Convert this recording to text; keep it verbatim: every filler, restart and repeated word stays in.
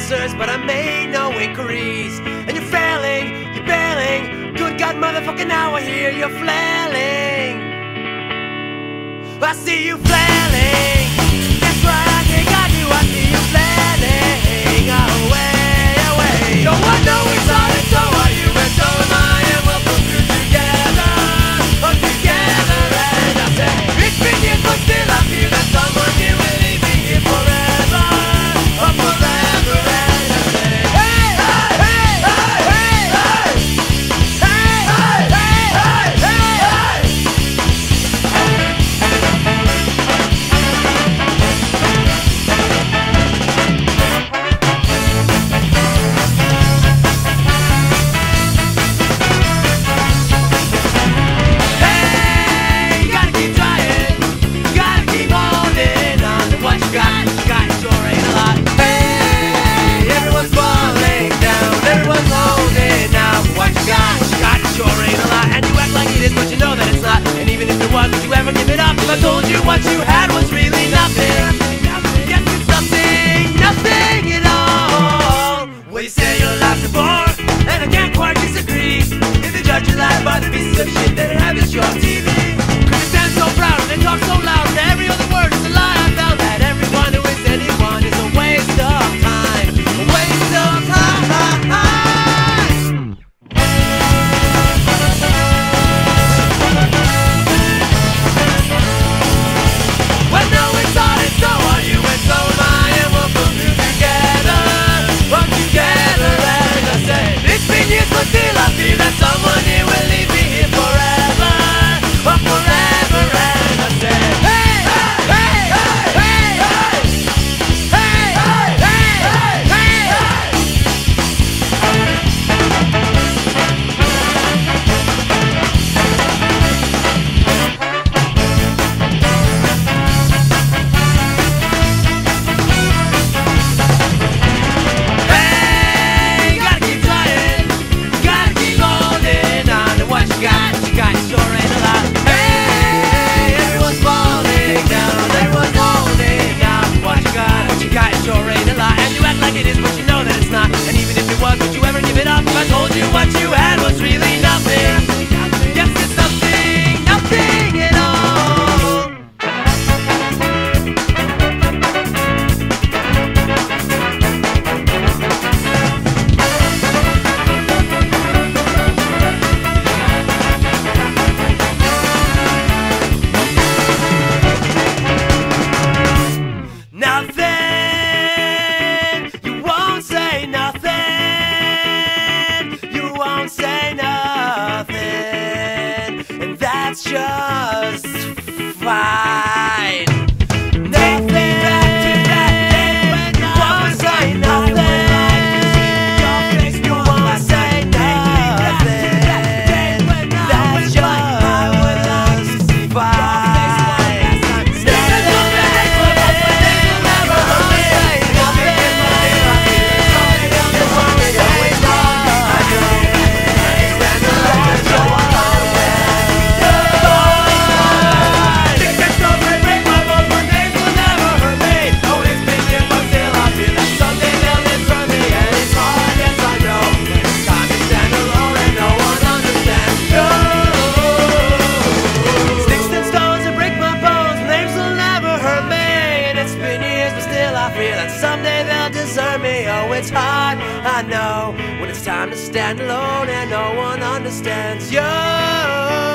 answers, but I made no inquiries. And you're failing, you're bailing. Good God, motherfucker, now I hear you're flailing. I see you flailing. That's what I think I do. I see you flailing. Away, away. No one knows it's all, and so are you, and so am I, and we'll pull through together, oh, together. And I say, it's been years, but still I feel that someone here will leave me here forever, oh, forever. And I say, hey, hey, hey, hey, hey, hey, hey, hey, hey, hey, hey. I told you what you had was really nothing. Yes, it's nothing, nothing at all. Well, you say your life's a bore, and I can't quite disagree. If they judge your life by the pieces of shit that have is your T V. Cause they stand so proud and they talk so loud, and every other word is a lie. I found that everyone who is anyone is a waste of time, a waste of time. But still I feel that someone here will leave me here forever, oh, forever. And I say, hey, hey, hey, hey, hey, hey, hey, hey, hey, I told you what you had was really nothing. Yes, it's nothing, nothing at all. Nothing. You won't say nothing. Say nothing, and that's just fine. Nothing. You won't say nothing. You won't say nothing. That's just fine. Someday they'll desert me. Oh, it's hard, I know, when it's time to stand alone and no one understands you.